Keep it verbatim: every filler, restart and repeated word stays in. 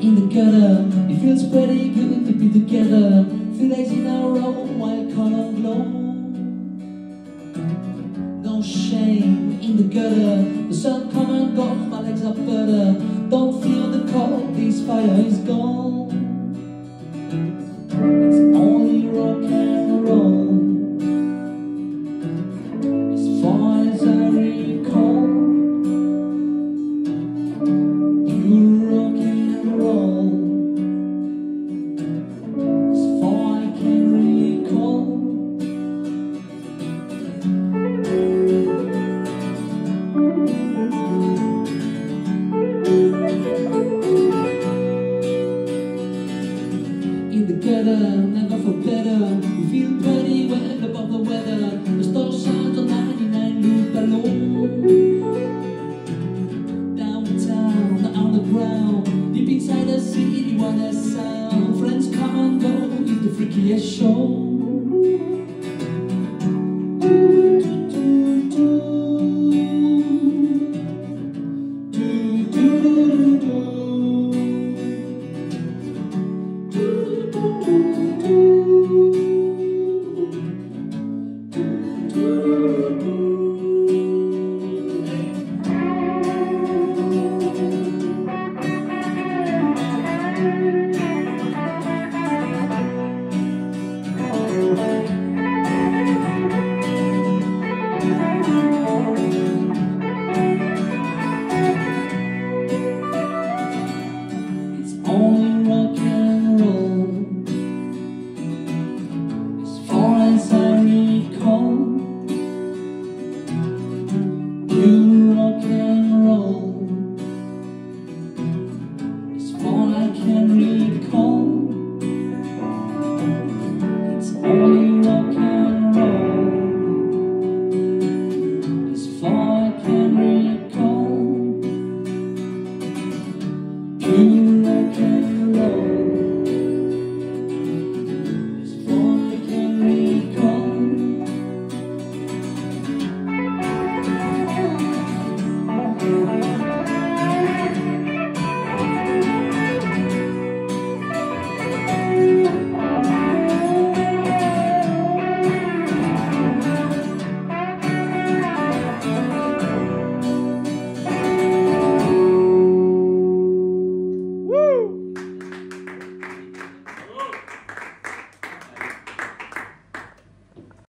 in the gutter. It feels pretty good to be together. Few days in a row while color glow. No shame in the gutter. The sun come and go, my legs are butter. Don't feel the cold, this fire is gone. It's only rock and roll. As far as I recall, you rock and roll. As far I can recall. In the gutter, never for better. We feel pretty well above the weather. The star shines on ninety-nine loop alone. Downtown, underground, deep inside the city, what a sound. Friends come and go, it's the freakiest show.